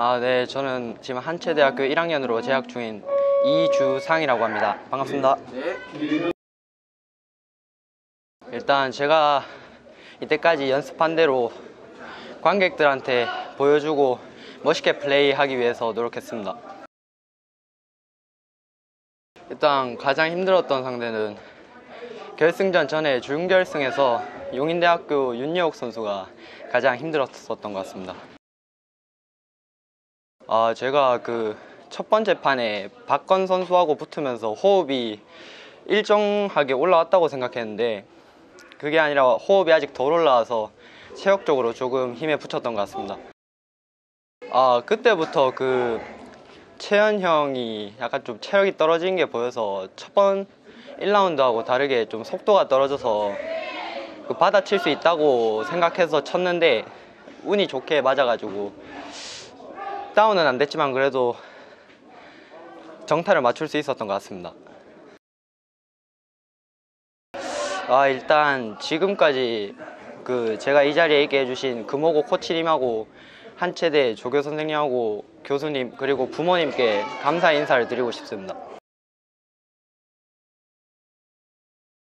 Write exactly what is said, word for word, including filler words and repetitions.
아, 네, 저는 지금 한체대학교 일 학년으로 재학 중인 이주상이라고 합니다. 반갑습니다. 네. 일단 제가 이때까지 연습한 대로 관객들한테 보여주고 멋있게 플레이하기 위해서 노력했습니다. 일단 가장 힘들었던 상대는 결승전 전에 준결승에서 용인대학교 윤여욱 선수가 가장 힘들었었던 것 같습니다. 아, 제가 그 첫 번째 판에 박건 선수하고 붙으면서 호흡이 일정하게 올라왔다고 생각했는데 그게 아니라 호흡이 아직 덜 올라와서 체력적으로 조금 힘에 부쳤던 것 같습니다. 아, 그때부터 그 채연 형이 약간 좀 체력이 떨어진 게 보여서 첫 번 일 라운드하고 다르게 좀 속도가 떨어져서 그 받아칠 수 있다고 생각해서 쳤는데 운이 좋게 맞아가지고 다운은 안 됐지만 그래도 정타를 맞출 수 있었던 것 같습니다. 아, 일단 지금까지 그 제가 이 자리에 있게 해주신 금호고 코치님하고 한체대 조교 선생님하고 교수님 그리고 부모님께 감사 인사를 드리고 싶습니다.